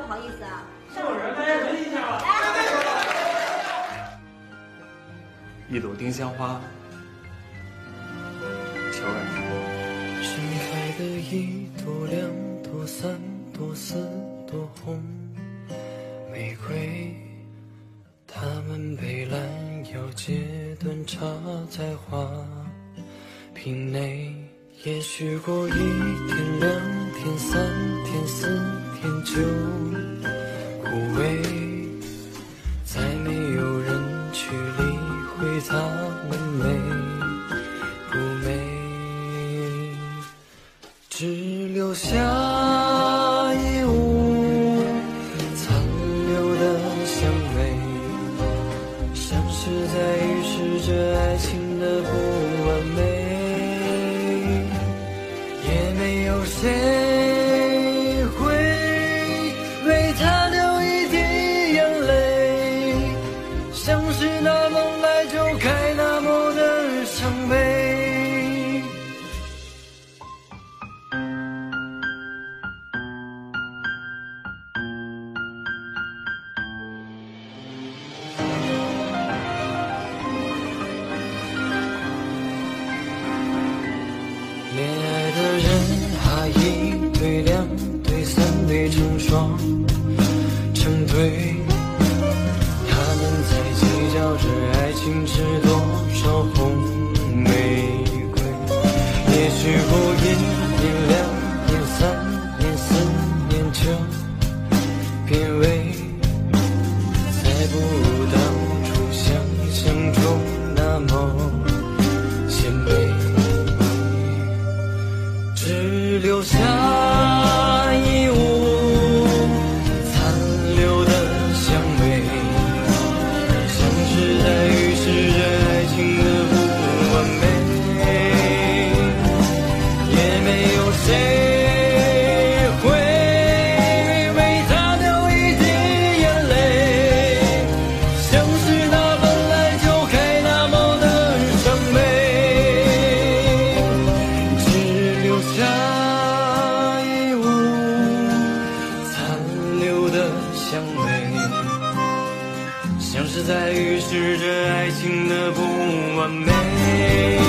好意思啊。 有人，大家闻一下吧。 一朵丁香花，悄然开。 盛开的一朵、两朵、三朵、四朵红玫瑰，它们被拦腰截断，插在花瓶内。也许过1天、2天、3天、4天就枯萎，再没有人去理会它们美不美，只留下一屋残留的香味，像是在预示着爱情的不完美。也没有谁会为他流一滴眼泪，像是那本来就该那么的伤悲。恋爱的人啊，1对、2对、3对成双成对，他们在计较着爱情值多少红玫瑰。也许过1年、2年、3年、4年就变味，再不如当初想象中那么鲜美。只留下一屋残留的香味，像是在预示着爱情的不完美。也没有谁会为它流一滴眼泪，像是那本来就该那么的伤悲。下一屋残留的香味，像是在预示着爱情的不完美。